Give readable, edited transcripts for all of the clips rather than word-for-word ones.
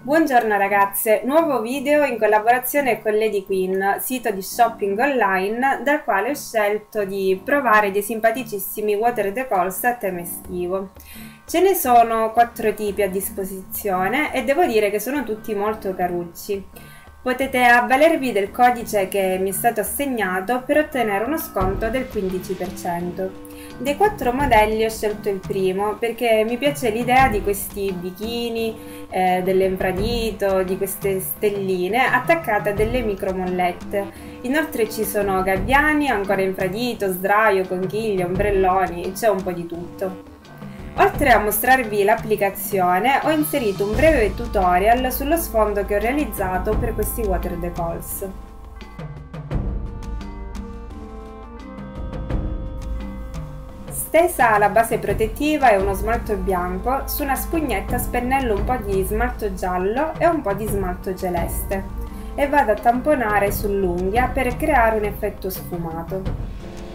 Buongiorno ragazze, nuovo video in collaborazione con Lady Queen, sito di shopping online dal quale ho scelto di provare dei simpaticissimi water decals a tema estivo. Ce ne sono 4 tipi a disposizione e devo dire che sono tutti molto carucci. Potete avvalervi del codice che mi è stato assegnato per ottenere uno sconto del 15%. Dei 4 modelli ho scelto il primo perché mi piace l'idea di questi bikini, dell'infradito, di queste stelline attaccate a delle micromollette. Inoltre ci sono gabbiani, ancora infradito, sdraio, conchiglie, ombrelloni, c'è un po' di tutto. Oltre a mostrarvi l'applicazione, ho inserito un breve tutorial sullo sfondo che ho realizzato per questi water decals. Stesa la base protettiva e uno smalto bianco, su una spugnetta spennello un po' di smalto giallo e un po' di smalto celeste e vado a tamponare sull'unghia per creare un effetto sfumato.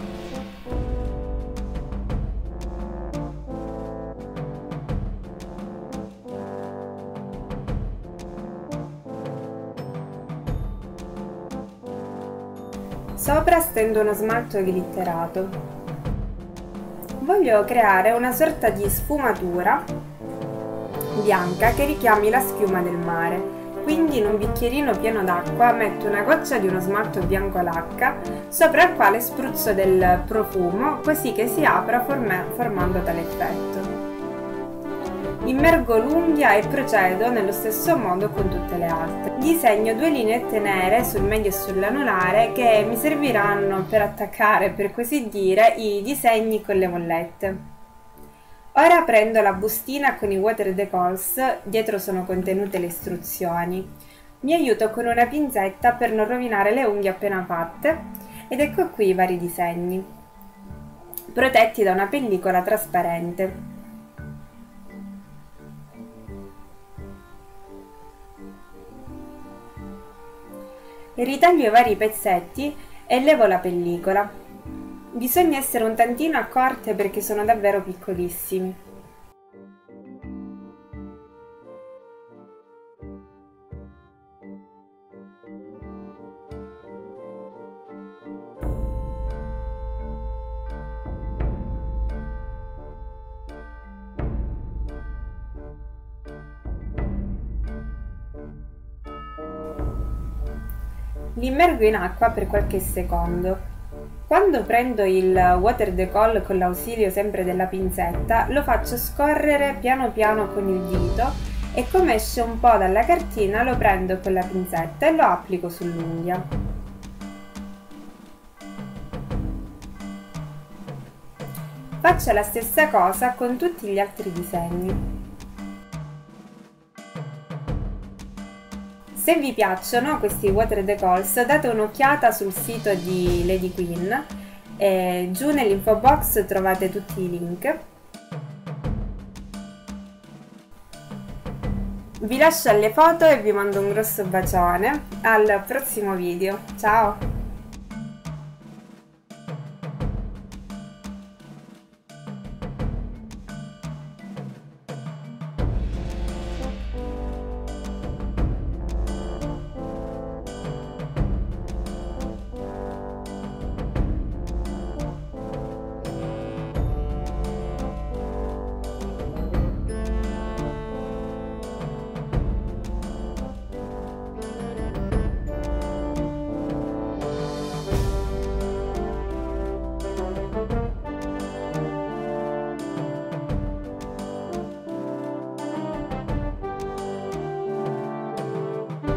Sopra stendo uno smalto glitterato. Voglio creare una sorta di sfumatura bianca che richiami la schiuma del mare, quindi in un bicchierino pieno d'acqua metto una goccia di uno smalto bianco lacca sopra il quale spruzzo del profumo così che si apra formando tale effetto. Immergo l'unghia e procedo nello stesso modo con tutte le altre. Disegno 2 lineette nere sul medio e sull'anulare che mi serviranno per attaccare, per così dire, i disegni con le mollette. Ora prendo la bustina con i water decals, dietro sono contenute le istruzioni. Mi aiuto con una pinzetta per non rovinare le unghie appena fatte ed ecco qui i vari disegni, protetti da una pellicola trasparente. Ritaglio i vari pezzetti e levo la pellicola. Bisogna essere un tantino accorte perché sono davvero piccolissimi. Li immergo in acqua per qualche secondo. Quando prendo il water decal con l'ausilio sempre della pinzetta, lo faccio scorrere piano piano con il dito e come esce un po' dalla cartina lo prendo con la pinzetta e lo applico sull'unghia. Faccio la stessa cosa con tutti gli altri disegni. Se vi piacciono questi water decals date un'occhiata sul sito di Lady Queen, giù nell'info box trovate tutti i link. Vi lascio alle foto e vi mando un grosso bacione, al prossimo video, ciao!